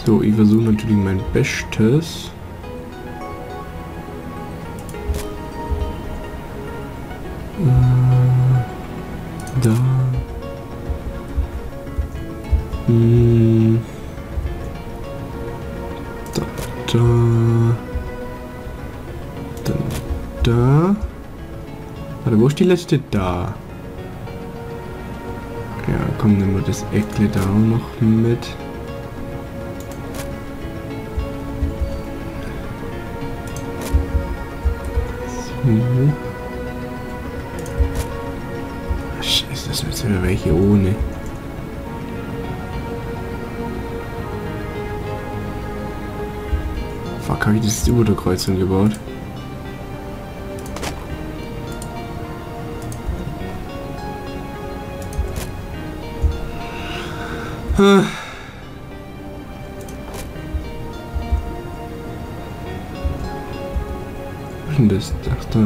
So, ich versuche natürlich mein Bestes. Da. Da. Dann da. Warte, wo ist die letzte? Da. Ja, komm, nehmen wir das Eckle da auch noch mit. So. Scheiße, das sind jetzt wieder welche ohne. Fuck, habe ich das über der Kreuzung gebaut? Was ist denn das? Ach, da.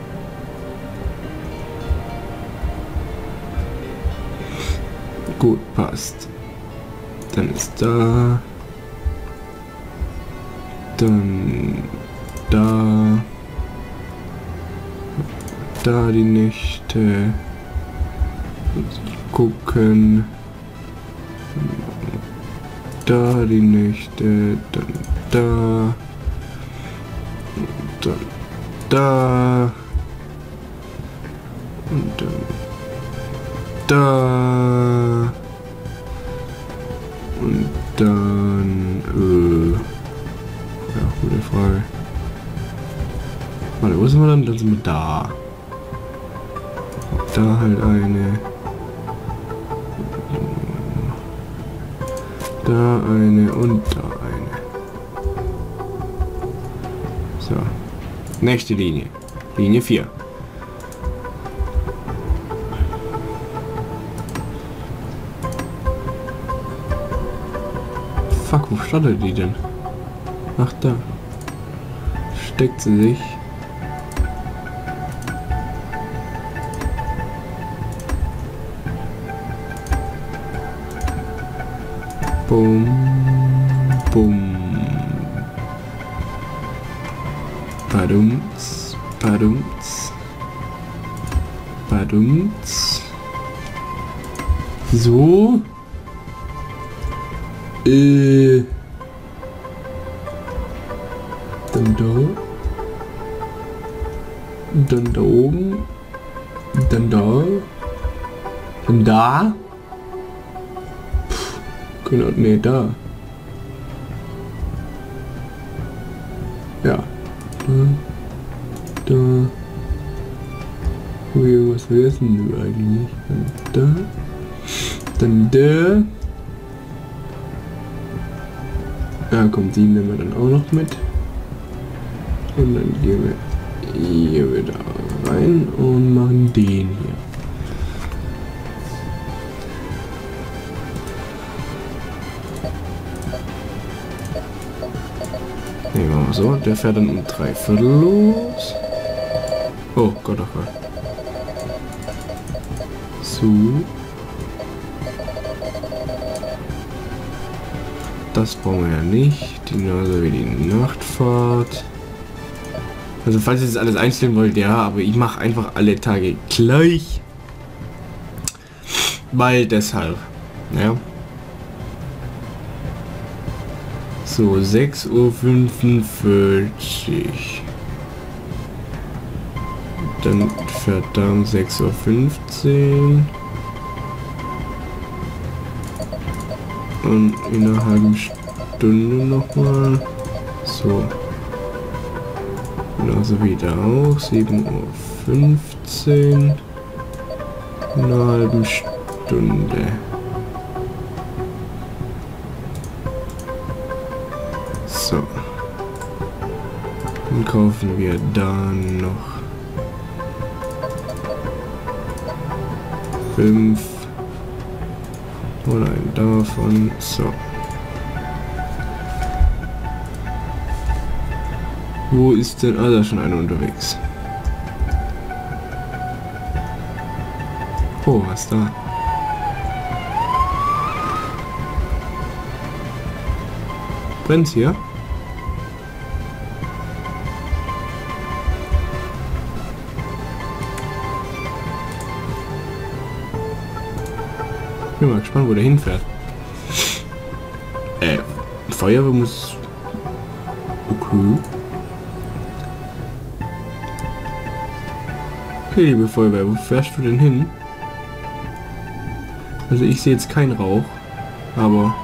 Gut, passt. Dann ist da. Dann da. Da die Nächte. Gucken. Da die Nächte. Dann da. Dann da. Und dann da. Und dann, ja, gute Frage. Warte, wo sind wir dann? Dann sind wir da. Da halt eine. Da eine und da eine. So. Nächste Linie. Linie 4. Fuck, wo startet die denn? Ach, da. Steckt sie sich. Bum, bum. Badumts, badumts. Badumts. So. Dann da. Und dann da oben. Und dann da. Dann da. Genau, nee, da. Ja. Da. Ui, was vergessen du eigentlich? Dann da. Dann da. Ja, kommt, die nehmen wir dann auch noch mit. Und dann gehen wir hier wieder rein und machen den hier. Ne, machen wir so. Der fährt dann um 3/4 los. Oh Gott, oh Gott. So. Das brauchen wir ja nicht. Genauso wie die Nachtfahrt. Also falls ihr das alles einstellen wollt, ja, aber ich mache einfach alle Tage gleich. Weil deshalb. Ja. So, 6:45 Uhr. Dann fährt da um 6:15 Uhr. Und in einer halben Stunde nochmal. So. Genauso wie da auch. 7:15 Uhr. In einer halben Stunde. So. Dann kaufen wir dann noch 5. Oder einen davon. So. Wo ist denn? Ah, da ist schon einer unterwegs. Oh, was da? Brennt's hier? Ich bin mal gespannt, wo der hinfährt. Feuerwehr muss... Okay. Okay, liebe Feuerwehr, wo fährst du denn hin? Also ich sehe jetzt keinen Rauch, aber...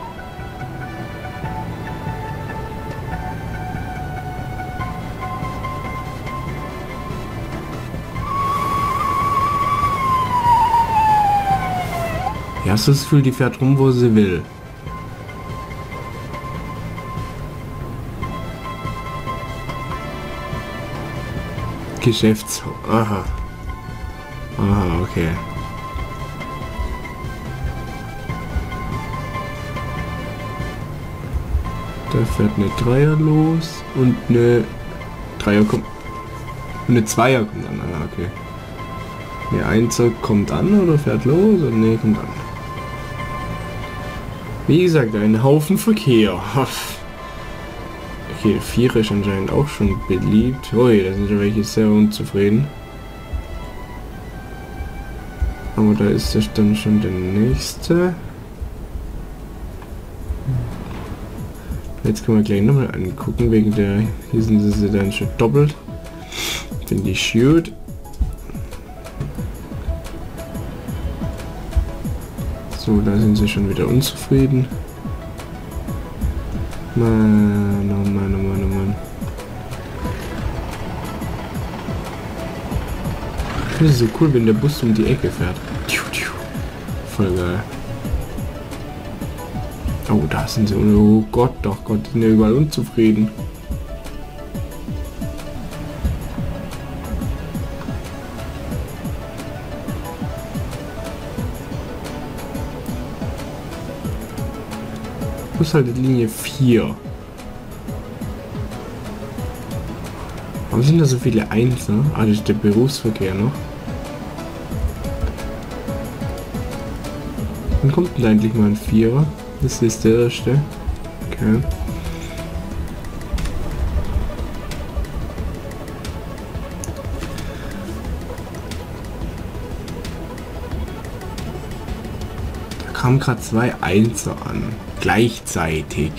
Ja, hast du das Gefühl, die fährt rum, wo sie will. Geschäftshaus. Aha. Aha, okay. Da fährt eine Dreier los und eine Dreier kommt. Eine Zweier kommt an. Ah, okay. Der Einser kommt an oder fährt los? Und nee, kommt an. Wie gesagt, ein Haufen Verkehr. Okay, der Vierer ist anscheinend auch schon beliebt. Ui, da sind ja welche sehr unzufrieden. Aber da ist das dann schon der nächste. Jetzt können wir gleich nochmal angucken, wegen der... Hier sind sie dann schon doppelt. Finde ich gut. So, da sind sie schon wieder unzufrieden. Mann, oh Mann, oh Mann, oh Mann. Ich finde es so cool, wenn der Bus um die Ecke fährt. Voll geil. Oh, da sind sie. Oh Gott, doch Gott, die sind ja überall unzufrieden. Bushaltelinie 4. Warum sind da so viele Einser? Ah, das ist der Berufsverkehr noch. Wann kommt denn endlich mal ein Vierer? Das ist der erste. Okay. Da kamen gerade 2 Einser an. Gleichzeitig.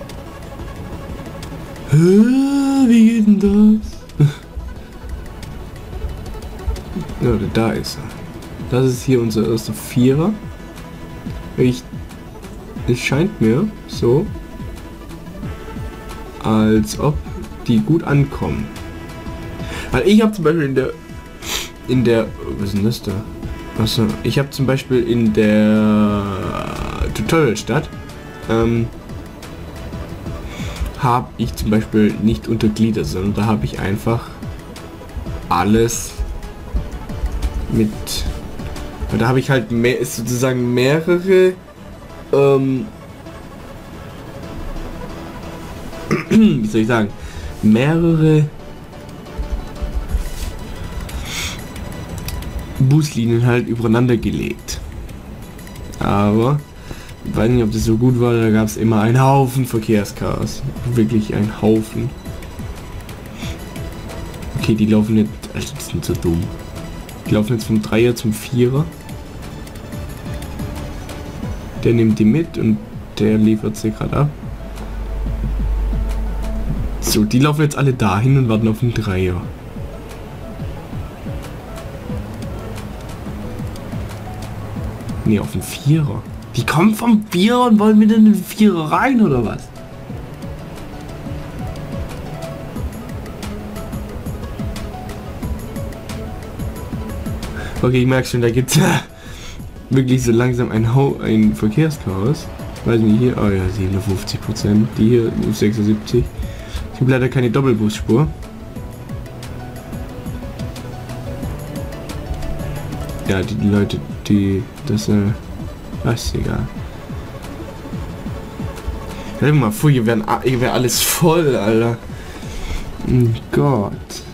Wie geht denn das? Ja, da ist er. Das ist hier unser erster Vierer. Es scheint mir so, als ob die gut ankommen. Weil ich habe zum Beispiel in der was ist denn das da? Achso, ich habe zum Beispiel in der Tutorialstadt habe ich zum Beispiel nicht untergliedert, sondern da habe ich einfach alles mit, da habe ich halt sozusagen mehrere wie soll ich sagen, mehrere Buslinien halt übereinander gelegt. Aber ich weiß nicht, ob das so gut war, da gab es immer einen Haufen Verkehrschaos. Wirklich ein Haufen. Okay, die laufen nicht, also die sind so dumm. Die laufen jetzt vom Dreier zum Vierer. Der nimmt die mit und der liefert sie gerade ab. So, die laufen jetzt alle dahin und warten auf den Dreier. Ne, auf den Vierer. Die kommen vom Vierer und wollen mit in den Vierer rein, oder was? Okay, ich merke schon, da gibt es wirklich so langsam ein Verkehrschaos. Weiß nicht, hier, oh ja, 57%, die hier 76%. Es gibt leider keine Doppelbusspur. Ja, die Leute, die das, ist egal. Stell dir mal vor, hier wäre alles voll, Alter. Oh Gott.